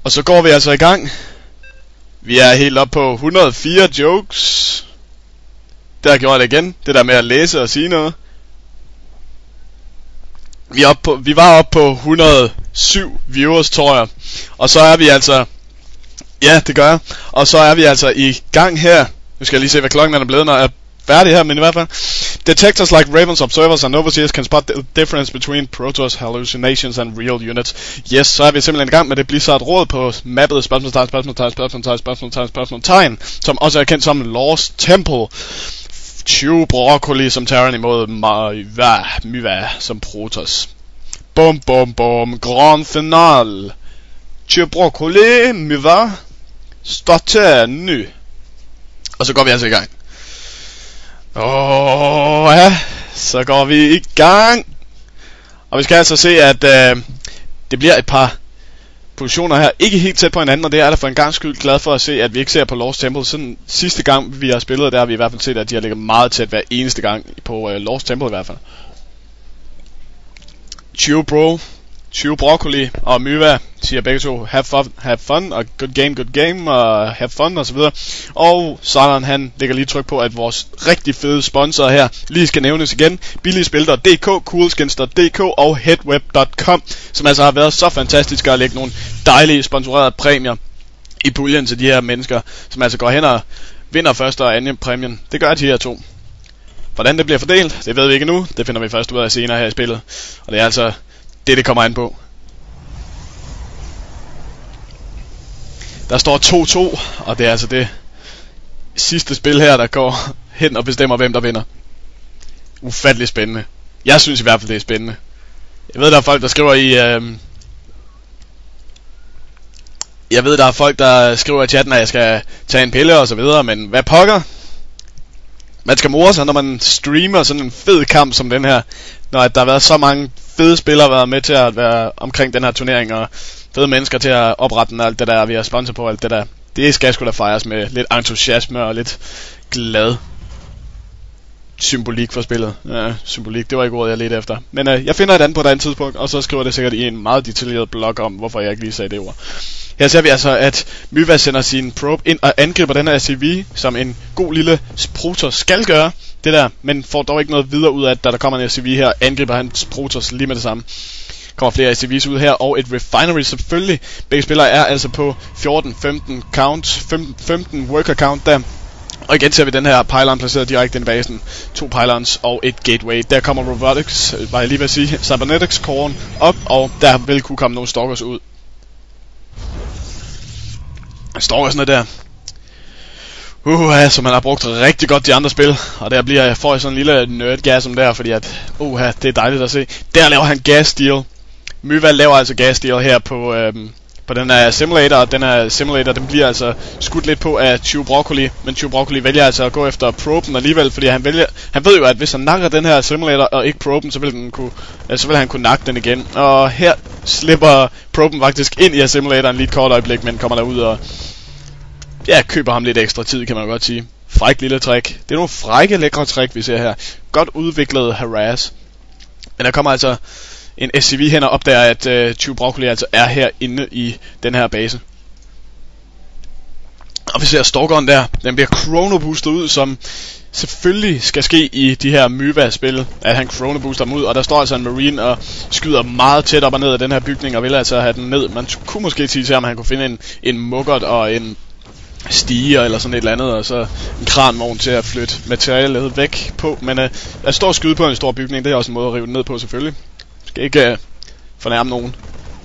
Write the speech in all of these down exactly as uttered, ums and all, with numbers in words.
Og så går vi altså i gang. Vi er helt op på et hundrede og fire jokes. Der gjorde jeg det igen. Det der med at læse og sige noget. Vi, er op på, vi var oppe på et hundrede og syv viewers, tror jeg. Og så er vi altså... Ja, det gør jeg. Og så er vi altså i gang her. Nu skal jeg lige se, hvad klokken er blevet, når jeg er færdig her, men i hvert fald. Detectors like Ravens, observers and overseers can spot the difference between Protoss hallucinations and real units. Yes, så er vi simpelthen i gang med det Blizzard råd på mappet spørgsmålstegn, spørgsmålstegn, spørgsmålstegn, spørgsmålstegn, spørgsmålstegn, som også er kendt som Lost Temple. tyve broccoli som Terran imod Myva, Myva som Protoss. Bum bum bum, grand final. tyve broccoli, Myva, starter nu. Og så går vi altså i gang. Åh, oh, ja, så går vi i gang. Og vi skal altså se, at øh, det bliver et par positioner her, ikke helt tæt på hinanden, og det er der for en gang skyld glad for at se, at vi ikke ser på Lost Temple. Sådan sidste gang vi har spillet, der har vi i hvert fald set, at de har ligget meget tæt hver eneste gang på øh, Lost Temple i hvert fald. tyve bro, tyve broccoli og Myva siger begge to have fun, have fun og good game, good game og have fun og så videre. Og Søren han lægger lige tryk på, at vores rigtig fede sponsorer her lige skal nævnes igen. billigspil punktum d k, coolskins punktum d k og headweb punktum com, som altså har været så fantastiske at lægge nogle dejlige sponsorerede præmier i puljen til de her mennesker, som altså går hen og vinder første og anden præmien. Det gør de her to. Hvordan det bliver fordelt, det ved vi ikke nu. Det finder vi først ud af senere her i spillet. Og det er altså det, det kommer an på. Der står to to, og det er altså det sidste spil her, der går hen og bestemmer, hvem der vinder. Ufattelig spændende. Jeg synes i hvert fald, det er spændende. Jeg ved, der er folk, der skriver i... Øh... Jeg ved, der er folk, der skriver i chatten, at jeg skal tage en pille og så videre, men hvad pokker? Man skal more sig, når man streamer sådan en fed kamp som den her. Når der har været så mange fede spillere været med til at være omkring den her turnering, og fede mennesker til at oprette den og alt det der, vi har sponsor på alt det der. Det skal sgu da fejres med lidt entusiasme og lidt glad symbolik for spillet. Ja, symbolik, det var ikke ordet, jeg ledte efter. Men øh, jeg finder et andet på et andet tidspunkt, og så skriver det sikkert i en meget detaljeret blog om, hvorfor jeg ikke lige sagde det ord. Her ser vi altså, at Myva sender sin probe ind og angriber den her S C V, som en god lille Protoss skal gøre. Det der, men får dog ikke noget videre ud af, at da der kommer en S C V her, angriber han Protoss lige med det samme. Kommer flere S C V's ud her, og et refinery selvfølgelig. Begge spillere er altså på fjorten femten count, femten worker count der. Og igen ser vi den her pylon placeret direkte ind i basen. To pylons og et gateway. Der kommer robotics, var jeg lige ved at sige, cybernetics core'en op, og der vil kunne komme nogle stalkers ud. Stalkersne der. Uha, så man har brugt rigtig godt de andre spil. Og der bliver jeg får sådan en lille nerdgasm der, fordi at uha, det er dejligt at se. Der laver han gas steal. Myva laver altså gas steal her på øhm, på den her simulator, og den her simulator, den bliver altså skudt lidt på af tyve broccoli, men tyve broccoli vælger altså at gå efter proben alligevel, fordi han vælger, han ved jo, at hvis han nakker den her simulator og ikke proben, så vil den kunne, så vil han kunne nakke den igen. Og her slipper proben faktisk ind i simulatoren lige et kort øjeblik, men kommer derud og ja, køber ham lidt ekstra tid, kan man godt sige. Fræk lille trick. Det er nogle frække lækre trick, vi ser her. Godt udviklet harass. Men der kommer altså en S C V hen og opdager, at øh, tyve broccoli altså er herinde i den her base. Og vi ser stalkeren der. Den bliver chronoboostet ud, som selvfølgelig skal ske i de her Myva-spil, at han chronobooster dem ud. Og der står altså en marine og skyder meget tæt op og ned af den her bygning, og vil altså have den ned. Man kunne måske sige til ham, at han kunne finde en, en muggert og en stiger eller sådan et eller andet, og så en kranvogn til at flytte materialet væk på. Men øh, at stå og skyde på en stor bygning, det er også en måde at rive den ned på selvfølgelig. Skal ikke øh, fornærme nogen.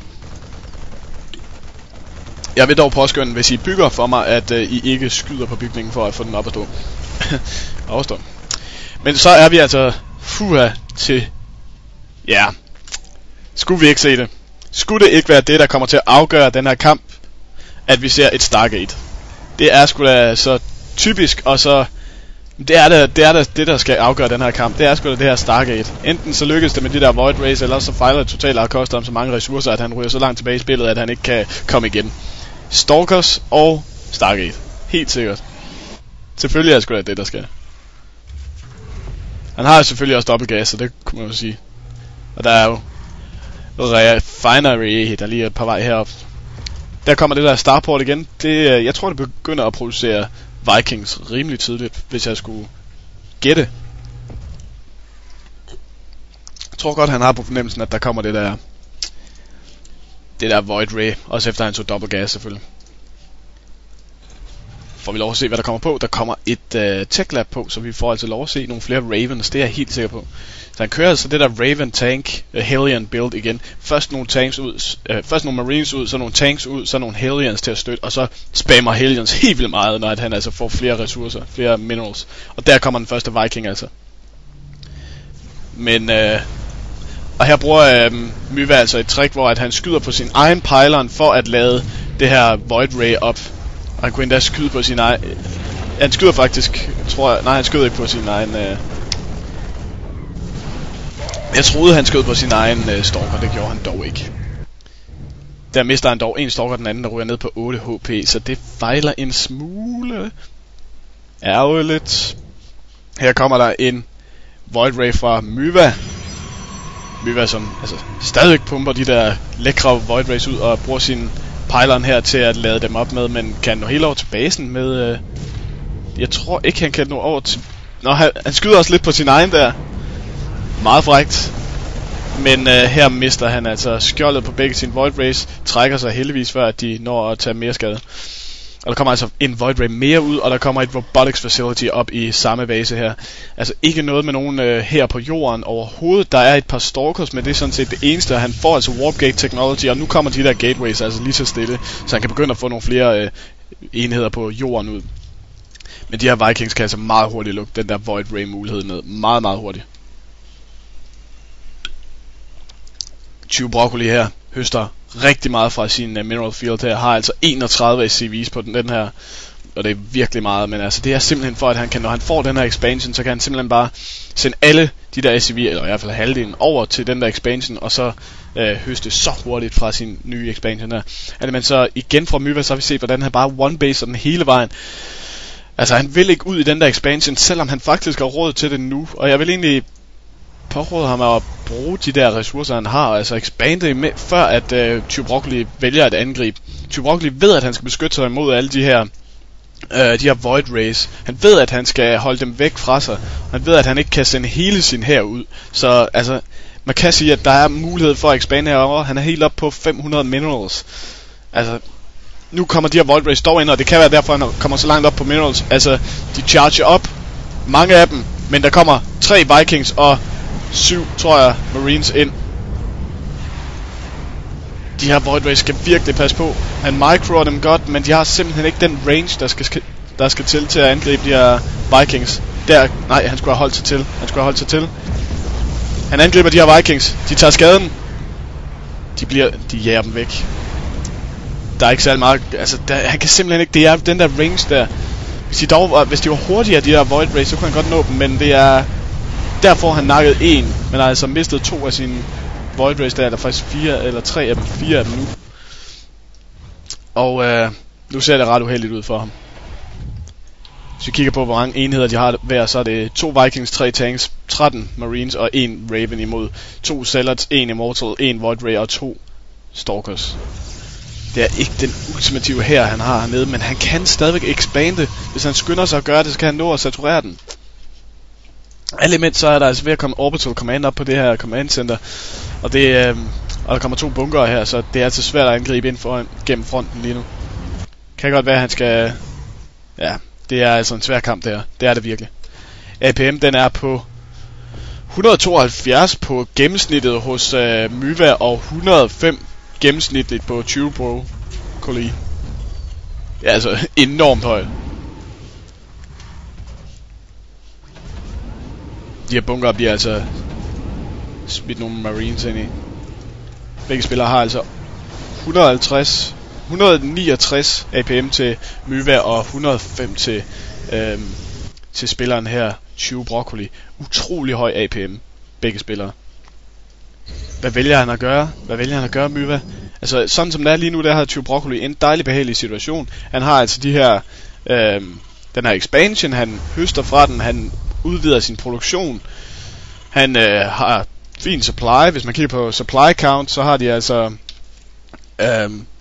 Jeg vil dog påskynde, hvis I bygger for mig, at øh, I ikke skyder på bygningen for at få den op at stå. Afstå. Men så er vi altså fuha til... Ja. Skulle vi ikke se det? Skulle det ikke være det, der kommer til at afgøre den her kamp, at vi ser et Stargate? Det er sgu da så typisk, og så... Det er det, det er det, det der skal afgøre den her kamp. Det er sgu da det her Stargate. Enten så lykkes det med de der Void Race, eller så fejler det totalt at koste ham så mange ressourcer, at han ryger så langt tilbage i spillet, at han ikke kan komme igen. Stalkers og Stargate. Helt sikkert. Selvfølgelig er det sgu da det, der skal. Han har jo selvfølgelig også dobbeltgas, så det kunne man jo sige. Og der er jo Refinery, der lige er på vej herop. Der kommer det der starport igen. Det, jeg tror, det begynder at producere Vikings rimelig tidligt, hvis jeg skulle gætte. Jeg tror godt, han har på fornemmelsen, at der kommer det der det der Void Ray, også efter han tog dobbelt gas selvfølgelig. Får vi lov at se, hvad der kommer på. Der kommer et uh, Tech Lab på, så vi får altså lov at se nogle flere Ravens, det er jeg helt sikker på. Så han kører altså det der Raven Tank uh, Hellion build igen. Først nogle tanks ud, uh, først nogle Marines ud, så nogle tanks ud, så nogle Hellions til at støtte, og så spammer Hellions helt vildt meget, når han altså får flere ressourcer, flere minerals. Og der kommer den første Viking altså. Men uh, og her bruger uh, Myva altså et trick, hvor at han skyder på sin egen pylon for at lade det her Void Ray op. Og han kunne endda skyde på sin egen... Han skyder faktisk, tror jeg... Nej, han skød ikke på sin egen... Øh... Jeg troede, han skød på sin egen øh, stalker. Det gjorde han dog ikke. Der mister han dog en stalker, den anden der ryger ned på otte H P. Så det fejler en smule. Ærgerligt. Her kommer der en Void Ray fra Myva. Myva som altså, stadig pumper de der lækre Void Rays ud og bruger sin... pylon her til at lade dem op med, men kan nå helt over til basen med... Øh, jeg tror ikke, han kan nå over til... Nå, han, han skyder også lidt på sin egen der. Meget frækt. Men øh, her mister han altså skjoldet på begge sine Void Rays, trækker sig heldigvis før, at de når at tage mere skade. Og der kommer altså en Void Ray mere ud, og der kommer et Robotics Facility op i samme base her. Altså ikke noget med nogen øh, her på jorden overhovedet. Der er et par Stalkers, men det er sådan set det eneste. Han får altså Warp Gate Technology, og nu kommer de der Gateways altså lige så stille, så han kan begynde at få nogle flere øh, enheder på jorden ud. Men de her Vikings kan altså meget hurtigt lukke den der Void Ray mulighed ned. Meget, meget hurtigt. tyve Broccoli her høster rigtig meget fra sin uh, mineral field her. Har altså enogtredive S C V's på den, den her. Og det er virkelig meget. Men altså det er simpelthen for at han kan, når han får den her expansion, så kan han simpelthen bare sende alle de der S C V, eller i hvert fald halvdelen, over til den der expansion. Og så uh, høste så hurtigt fra sin nye expansion her. Altså, men så igen fra Myva, så har vi set hvordan han bare one-baser den hele vejen. Altså han vil ikke ud i den der expansion, selvom han faktisk har råd til det nu. Og jeg vil egentlig påråder ham at bruge de der ressourcer han har, altså expande med, før at øh, tyve Broccoli vælger at angribe. tyve Broccoli ved at han skal beskytte sig imod alle de her øh, de her Void Rays. Han ved at han skal holde dem væk fra sig. Han ved at han ikke kan sende hele sin hær ud. Så altså man kan sige at der er mulighed for at expande herover. Han er helt op på fem hundrede minerals. Altså nu kommer de her Void Rays dog ind, og det kan være derfor han kommer så langt op på minerals. Altså de charger op, mange af dem, men der kommer tre Vikings og syv, tror jeg, Marines ind. De her Void Rays skal virkelig passe på. Han microer dem godt, men de har simpelthen ikke den range, der skal, der skal til til at angribe de her Vikings. Der, nej, han skulle have holdt sig til. Han skulle have holdt sig til. Han angriber de her Vikings. De tager skaden. De bliver, de jager dem væk. Der er ikke særlig meget, altså, der, han kan simpelthen ikke, det er den der range der. Hvis de, dog, hvis de var hurtigere, de der Void Rays, så kunne han godt nå dem, men det er... Der får han nakket en, men har altså mistet to af sine Void Rays. Der er der faktisk fire eller tre af dem, fire af dem nu. Og øh, nu ser det ret uheldigt ud for ham. Hvis vi kigger på hvor mange enheder de har hver, så er det to Vikings, tre tanks, tretten Marines og en Raven imod to Zealots, en Immortal, en Void Ray og to Stalkers. Det er ikke den ultimative her han har hernede, men han kan stadigvæk expande. Hvis han skynder sig at gøre det, så kan han nå at saturere den. Element, så er der altså ved at komme Orbital Command op på det her Command Center. Og det øh, og der kommer to bunker her, så det er altså svært at angribe ind foran, gennem fronten lige nu. Kan godt være at han skal... Ja, det er altså en svær kamp der. Det er det virkelig. A P M den er på et hundrede og tooghalvfjerds på gennemsnittet hos øh, Myva, og et hundrede og fem gennemsnitligt på tyve Broccoli. Ja, altså enormt højt. De her bunker bliver altså smidt nogle Marines ind i. Begge spillere har altså et hundrede og halvtreds, et hundrede og niogtres A P M til Myva og et hundrede og fem til, øhm, til spilleren her, tyve Broccoli. Utrolig høj A P M, begge spillere. Hvad vælger han at gøre? Hvad vælger han at gøre, Myva? Altså sådan som det er lige nu, der har tyve Broccoli en dejlig behagelig situation. Han har altså de her, øhm, den her expansion, han høster fra den, han udvider sin produktion. Han øh, har fin supply. Hvis man kigger på supply count, så har de altså øhm,